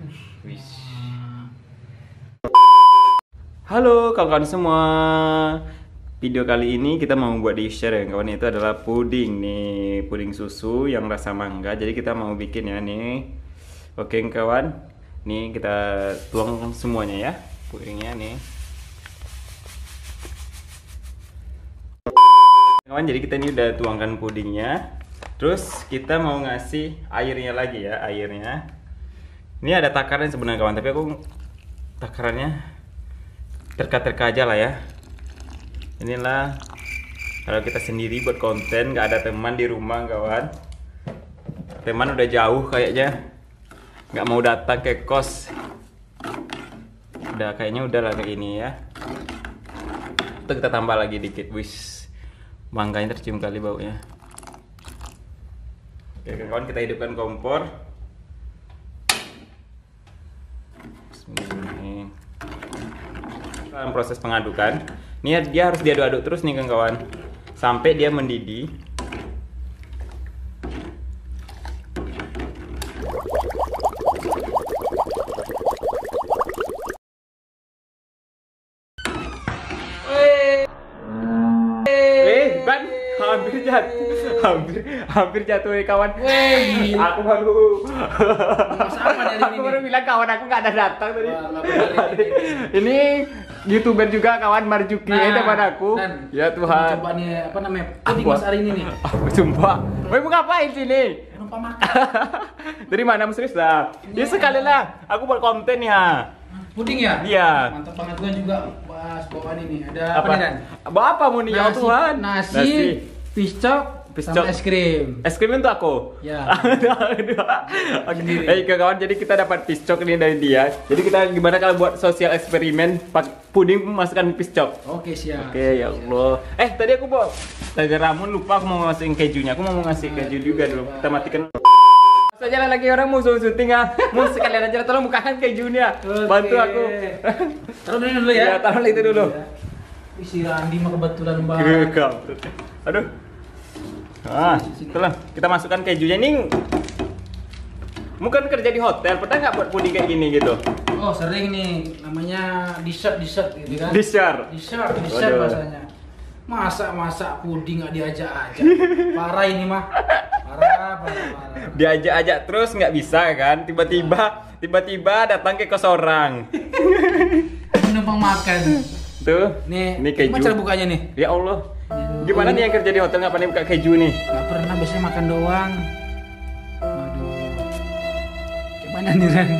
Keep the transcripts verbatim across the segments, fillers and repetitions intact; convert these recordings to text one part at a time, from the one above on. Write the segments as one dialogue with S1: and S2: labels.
S1: Wish. Halo kawan-kawan semua. Video kali ini kita mau buat di share ya kawan. Itu adalah puding nih, puding susu yang rasa mangga. Jadi kita mau bikin ya nih. Oke kawan, nih kita tuang semuanya ya pudingnya nih. Kawan, jadi kita ini udah tuangkan pudingnya. Terus kita mau ngasih airnya lagi ya, airnya. Ini ada takaran sebenarnya kawan, tapi aku takarannya terka-terka aja lah ya. Inilah kalau kita sendiri buat konten, nggak ada teman di rumah kawan. Teman udah jauh kayaknya, nggak mau datang ke kos. Udah kayaknya udah lah kayak ini ya. Itu kita tambah lagi dikit, wis. Mangganya tercium kali baunya. Oke kawan, kita hidupkan kompor. Bismillah. Dalam proses pengadukan, ini dia harus diaduk-aduk terus nih kawan, sampai dia mendidih. Eh, ban hampir jatuh, hampir hampir jatuh ya kawan.
S2: Wey,
S1: Aku baru,
S2: aku
S1: baru bilang kawan aku nggak ada datang tadi. Ini YouTuber juga kawan, Marjuki, nah, teman aku.
S2: Dan,
S1: ya Tuhan.
S2: coba nih apa namanya? Puding Mas hari ini nih.
S1: Aku sumpah. Mau ngapain sini?
S2: Numpang makan.
S1: Dari mana Mas Rizla? Ya sekali lah. Aku buat konten ya.
S2: Puding ya?
S1: Iya.
S2: Mantap banget, gue juga bahas bawaan ini. Ada apa,
S1: Apa?
S2: nih Dan?
S1: Bawa apa mau nih ya
S2: Nasi,
S1: Tuhan?
S2: nasi,
S1: Nasi.
S2: piscok,
S1: Piscok.
S2: sama es krim.
S1: Es krim untuk aku?
S2: Ya.
S1: Oke, hey, kawan, jadi kita dapat piscok ini dari dia. Jadi kita gimana kalau buat sosial eksperimen pak puding masukkan piscok?
S2: Oke, siap.
S1: Oke, ya Allah. Eh, tadi aku bawa Tiger Ramen, lupa aku mau masukin kejunya. Aku mau ngasih keju juga dulu. Kita matikan. Saja lagi orang mau syuting ah. Mau sekalian aja tolong bukakan kejunya.
S2: Oke.
S1: Bantu aku.
S2: Taruh ini dulu ya.
S1: Ya, taruh itu dulu.
S2: Ih, si Randi mah kebetulan banget.
S1: Gegap. Aduh. Ah, itulah. Kita masukkan kejunya nih. Mungkin kerja di hotel, pernah nggak buat puding kayak gini gitu?
S2: Oh, sering nih. Namanya dessert, dessert gitu kan.
S1: Dessert.
S2: Dessert, dessert
S1: Waduh.
S2: bahasanya. Masa-masa puding nggak diajak aja. Parah ini mah. Parah, parah, parah.
S1: Diajak-ajak terus nggak bisa kan? Tiba-tiba, tiba-tiba datang ke kos orang.
S2: Numpang makan.
S1: Tuh,
S2: Nih,
S1: ini keju.
S2: gimana cara bukanya nih?
S1: Ya Allah. Gimana nih yang kerja di hotel nggak pernah buka keju nih?
S2: Gak pernah, biasanya makan doang. Waduh. Gimana nih Ren?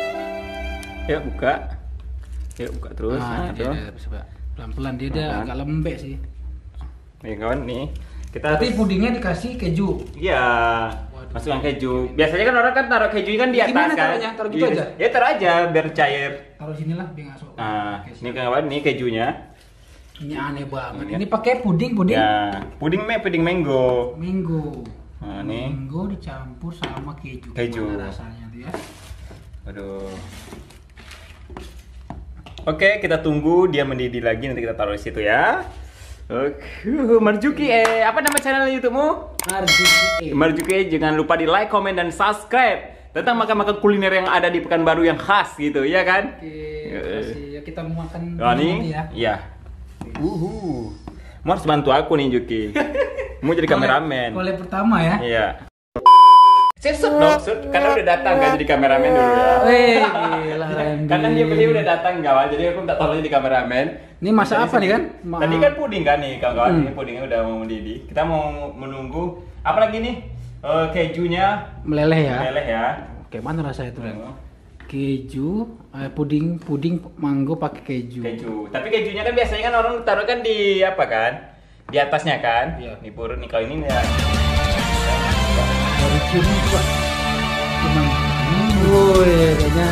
S1: Ya buka. Ya buka terus.
S2: Ah,
S1: Nah,
S2: dia
S1: tuh.
S2: ada, coba. Pelan-pelan dia ada
S1: Pelan.
S2: agak lembek sih.
S1: Nih kawan nih. Kita
S2: Tapi
S1: harus-
S2: pudingnya dikasih keju.
S1: Iya,
S2: Waduh.
S1: masukkan keju. Biasanya kan orang kan taruh kejunya kan di atas
S2: Gimana
S1: kan.
S2: taruhnya? Taruh gitu
S1: Iya.
S2: aja?
S1: Ya taruh aja biar cair.
S2: Taruh sini lah biar nggak sok.
S1: Nah,
S2: Oke,
S1: ini
S2: siap.
S1: kawan, ini kejunya.
S2: Ini aneh banget.
S1: Ini.
S2: Ini pakai puding, puding.
S1: Ya, puding me, puding mango.
S2: Mango.
S1: Nah, nih.
S2: Mango dicampur sama keju.
S1: Keju.
S2: Gimana rasanya tuh ya?
S1: Aduh. Oke, kita tunggu dia mendidih lagi, nanti kita taruh di situ ya. Oke, Marjuki eh apa nama channel YouTube-mu?
S2: Marjuki.
S1: Marjuki, jangan lupa di like, komen dan subscribe tentang makan-makan kuliner yang ada di Pekanbaru yang khas gitu, ya kan?
S2: Oke, makasih. Ya kita mau makan
S1: Oh,
S2: nanti
S1: nih?
S2: ya.
S1: Iya. Uhu. Mau harus bantu aku nih Juki. Mau jadi kameramen.
S2: Kolek pertama ya.
S1: Iya. Sip, sip dong, sip. Karena udah datang kan jadi kameramen dulu ya.
S2: Wih, gila Randy.
S1: Karena dia beli udah datang kawan, jadi aku minta tolong jadi kameramen.
S2: Ini masak
S1: Dari
S2: apa nih
S1: sini.
S2: kan? Ma-
S1: Tadi kan puding kan nih kawan-kawan,
S2: Hmm.
S1: ini pudingnya udah mau mendidih. Kita mau menunggu apa lagi nih? Eh, kejunya
S2: Meleleh ya.
S1: meleleh ya.
S2: Oke, mana rasanya tuh Ren?
S1: Oh.
S2: Keju, eh, puding, puding mango pakai keju.
S1: Keju. Tapi kejunya kan biasanya kan orang taruh kan di apa kan? Di atasnya kan?
S2: Iya.
S1: Di purut nih kalau ini ya.
S2: Dari ciumnya coba. Cuman, woi, kayaknya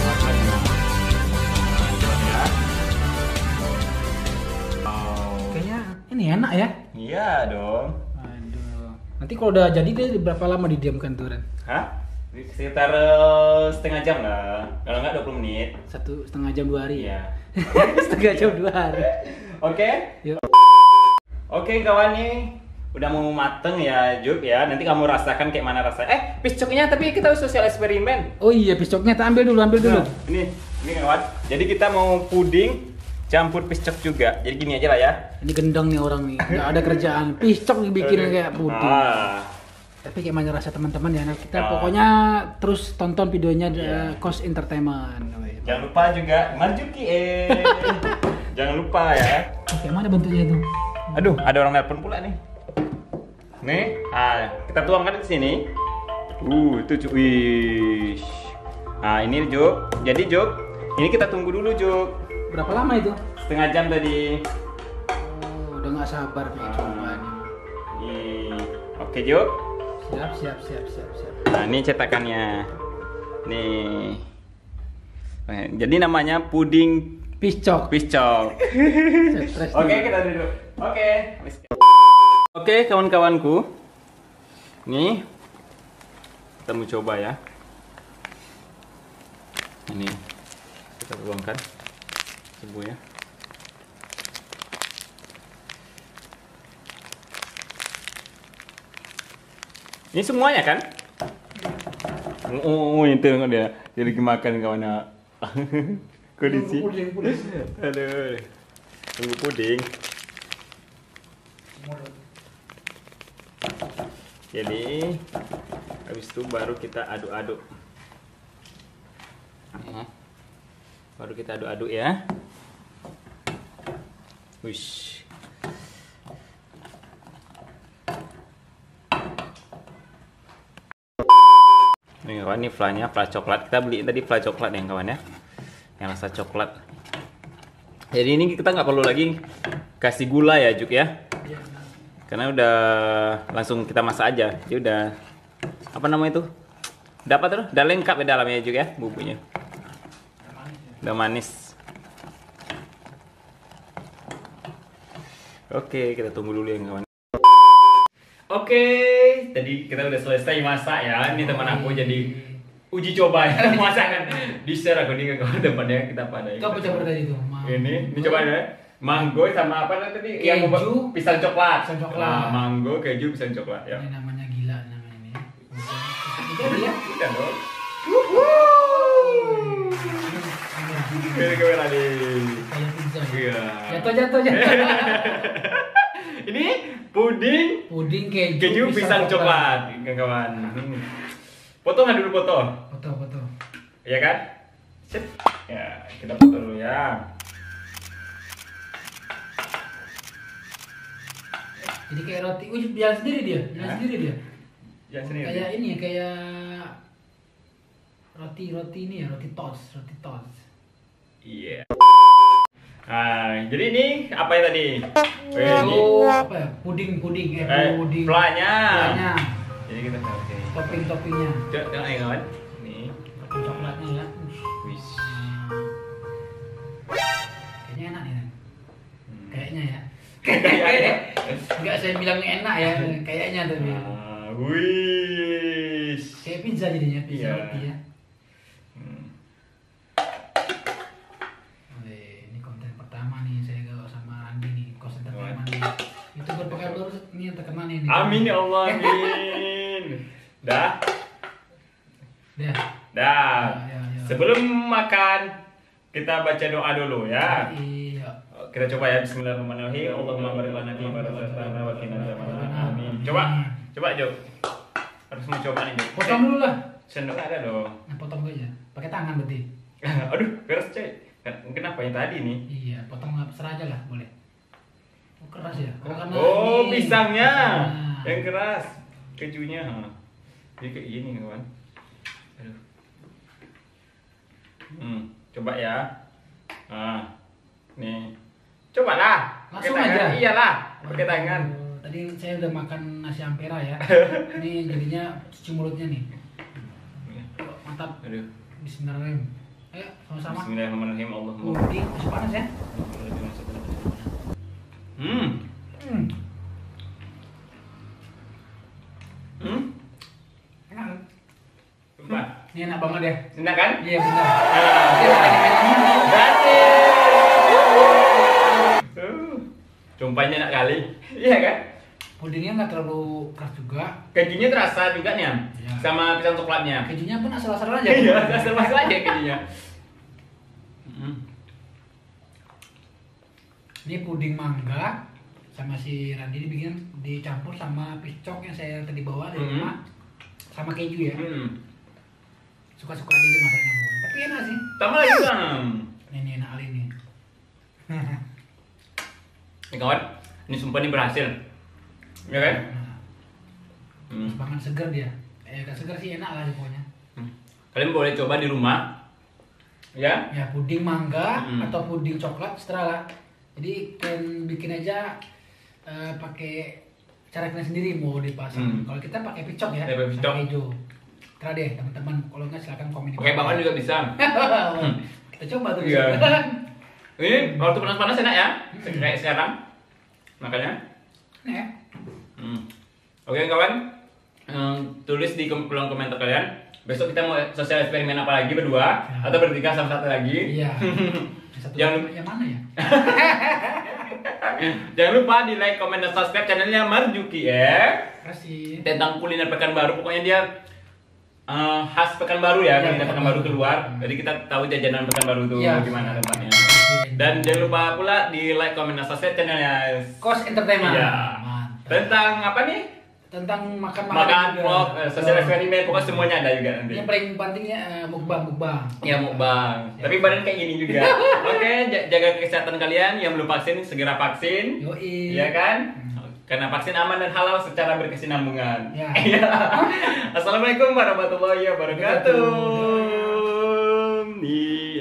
S2: kayaknya ini enak ya.
S1: Iya dong.
S2: Aduh. Nanti kalau udah jadi dia berapa lama didiamkan tuh Ren?
S1: Hah? Sekitar eh, setengah jam lah. Kalau nggak dua puluh menit.
S2: Satu setengah jam dua hari
S1: Iya.
S2: ya. Setengah jam dua hari.
S1: Oke.
S2: Yuk.
S1: Oke kawan nih. udah mau mateng ya, Juk ya. Nanti kamu rasakan kayak mana rasanya. Eh, piscoknya tapi kita harus sosial eksperimen.
S2: Oh iya, piscoknya kita ambil dulu, ambil dulu.
S1: Nah, ini, ini kawan. Jadi kita mau puding campur piscok juga. Jadi gini aja lah ya.
S2: Ini gendang nih orang nih, nggak ada kerjaan. Piscok dibikin kayak puding.
S1: Ah.
S2: Tapi kayak mana rasa teman-teman ya. Nah, kita
S1: Ah.
S2: pokoknya terus tonton videonya
S1: Iya.
S2: uh, Kos Entertainment.
S1: Jangan lupa juga Marjuki eh. Jangan lupa ya.
S2: Oh, kayak mana bentuknya itu?
S1: Aduh, ada orang nelpon pula nih. Nih, ah, kita tuangkan di sini. Uh, itu Juk. Wih. Nah, ini Juk. Jadi Juk, ini kita tunggu dulu Juk.
S2: Berapa lama itu?
S1: Setengah jam tadi.
S2: Oh, udah nggak sabar nih
S1: Ah.
S2: coba nih.
S1: Nih. Oke Juk.
S2: Siap, siap, siap, siap, siap.
S1: Nah, ini cetakannya. Nih. Eh, Jadi namanya puding
S2: Piscok.
S1: piscok.
S2: Stres
S1: Oke,
S2: dulu.
S1: kita duduk. Oke. Oke, kawan-kawanku. Nih. Kita mau coba ya. Ini kita tuangkan semuanya. Ini semuanya kan? Oh, itu tengok dia. Dia lagi makan kawan. Kondisi.
S2: Puding, puding.
S1: Aduh. Tunggu puding. Jadi habis itu baru kita aduk-aduk. Ya. Baru kita aduk-aduk ya. Wish. Nih kawan, ini flanya, fla coklat. Kita beli tadi fla coklat ya kawan ya. Yang rasa coklat. Jadi ini kita nggak perlu lagi kasih gula ya Juk ya. Karena udah langsung kita masak aja. Jadi udah apa namanya itu? Dapat tuh, udah lengkap di dalamnya juga ya bumbunya. Udah manis. Oke, kita tunggu dulu ya kawan. Oke, tadi kita udah selesai masak ya. Ini teman aku jadi uji coba ya masakan. Di-share aku nih ke kawan depannya kita pada.
S2: Itu apa coba tadi itu?
S1: Ini, ini coba ya. Mango sama apa tadi? Yang
S2: Keju,
S1: pisang coklat.
S2: pisang coklat.
S1: Nah, mango, keju, pisang coklat ya.
S2: Ini namanya gila namanya ini. Itu dia.
S1: Udah dong. Ini kamera nih.
S2: Kayak pizza.
S1: Iya.
S2: Jatuh, jatuh, jatuh.
S1: Ini puding,
S2: Puding keju,
S1: keju, pisang coklat, kawan. Hmm. Foto nggak dulu foto?
S2: Foto, foto.
S1: Iya kan? Sip. Ya, kita foto dulu ya.
S2: Jadi kayak roti, wih jalan sendiri dia, jalan
S1: Hah?
S2: sendiri dia.
S1: Ya sini.
S2: Kayak ini ya, kayak roti roti ini ya, roti toast, roti toast.
S1: Iya. Nah, jadi ini apa ya tadi? Oh, ini.
S2: Oh, apa ya? Puding, puding, eh,
S1: Eh,
S2: puding.
S1: flanya.
S2: Flanya.
S1: Jadi kita oke.
S2: Topping-toppingnya.
S1: Coba tengok ya kawan. Nih.
S2: Topping coklatnya ya.
S1: Wis.
S2: Kayaknya enak nih. Nan.
S1: Hmm.
S2: Kayaknya ya.
S1: Kayaknya.
S2: Enggak saya bilang enak ya, kayaknya tapi.
S1: Ah, wis.
S2: Kayak pizza jadinya, pizza
S1: Iya.
S2: roti ya.
S1: Hmm.
S2: Wih, ini konten pertama nih saya gaul sama Andi nih, Kos Entertainment nih. Itu berpekan terus ini yang terkenal nih.
S1: Amin ya Allah, amin. Dah.
S2: Dah.
S1: Dah.
S2: Ya, ya, ya.
S1: Sebelum makan kita baca doa dulu ya.
S2: Iya.
S1: Kita coba ya Bismillahirrahmanirrahim. Allahumma barik lana fi ma razaqtana wa qina adzabannar. Amin. Coba. Coba, Jo. Harus mencoba nih, Jo.
S2: Potong dulu lah.
S1: Sendok ada dong.
S2: Nah, potong aja. Pakai tangan berarti.
S1: Aduh, keras coy. Kenapa yang tadi nih?
S2: Iya, potong serah aja lah, boleh. Oh, keras ya? Oh, karena
S1: Oh,
S2: ini.
S1: pisangnya.
S2: Nah.
S1: Yang keras. Kejunya. Jadi kayak gini, kawan. Aduh. Hmm, coba ya. Nah, nih. Cobalah. Pakai
S2: Langsung
S1: tangan.
S2: aja?
S1: Iyalah, pakai tangan.
S2: Oh, tadi saya udah makan nasi ampera ya. Ini jadinya cuci mulutnya nih. Oh, mantap.
S1: Aduh.
S2: Bismillahirrahmanirrahim. Ayo, sama-sama.
S1: Bismillahirrahmanirrahim. Allahumma.
S2: Puding masih panas ya?
S1: Hmm.
S2: Hmm.
S1: Hmm.
S2: Enak.
S1: Sumpah.
S2: Ini enak banget ya.
S1: Enak kan?
S2: Iya benar.
S1: Ah.
S2: Oke, makan mainannya.
S1: Berhasil. Uh, Sumpahnya enak kali. Iya kan?
S2: Pudingnya nggak terlalu keras juga.
S1: Kejunya terasa juga nih,
S2: Ya.
S1: sama pisang coklatnya.
S2: Kejunya pun asal-asalan aja.
S1: Iya, asal-asal aja kejunya. Hmm.
S2: Ini puding mangga sama si Randy dibikin dicampur sama piscok yang saya tadi bawa dari
S1: Hmm.
S2: rumah sama keju ya.
S1: Hmm.
S2: Suka-suka dia masaknya pokoknya. Tapi enak sih.
S1: Tambah lagi bang.
S2: Ini nih enak kali ini.
S1: Nih kawan, ini sumpah ini berhasil. Ya kan?
S2: Nah,
S1: Hmm.
S2: banget segar dia. Eh gak segar sih enak lah pokoknya.
S1: Hmm. Kalian boleh coba di rumah. Ya?
S2: Ya puding mangga
S1: Hmm.
S2: atau puding coklat setelah lah. Jadi kalian bikin aja eh, pakai cara kalian sendiri mau dipasang.
S1: Hmm.
S2: Kalau kita pakai picok ya,
S1: Pakai picok.
S2: pakai keju. Terah deh teman-teman. Kalau nggak silakan komen di
S1: Pakai
S2: bawah.
S1: bakwan juga bisa.
S2: Kita coba tuh.
S1: Iya.
S2: besok.
S1: Ini waktu panas-panas enak ya?
S2: Hmm.
S1: Kayak sekarang. Makanya.
S2: Nih ya.
S1: Hmm. Oke kawan, Hmm, tulis di kom- kolom komentar kalian. Besok kita mau sosial eksperimen apa lagi berdua
S2: Ya.
S1: atau bertiga sama satu lagi.
S2: Iya. Yang satu
S1: Jangan-
S2: yang mana ya?
S1: Jangan lupa di like, comment, dan subscribe channelnya Marjuki ya.
S2: Kasih.
S1: Tentang kuliner Pekanbaru, pokoknya dia eh, khas Pekanbaru ya,
S2: Ya,
S1: kuliner Pekanbaru keluar. Jadi kita tahu jajanan Pekanbaru itu
S2: Ya.
S1: gimana tempatnya. Dan jangan lupa pula di like, comment, dan subscribe channelnya
S2: Kos Entertainment.
S1: Iya.
S2: Mantap.
S1: tentang apa nih?
S2: Tentang makan
S1: Makan, vlog, eh, sosial eksperimen, pokoknya semuanya ada juga nanti.
S2: Yang paling pentingnya eh, mukbang mukbang.
S1: Ya mukbang.
S2: Ya.
S1: Tapi badan kayak gini juga. Oke, j- jaga kesehatan kalian. Yang belum vaksin segera vaksin.
S2: Yoi.
S1: Iya kan? Karena vaksin aman dan halal secara berkesinambungan.
S2: Ya.
S1: Iya. Assalamualaikum warahmatullahi wabarakatuh. Nih.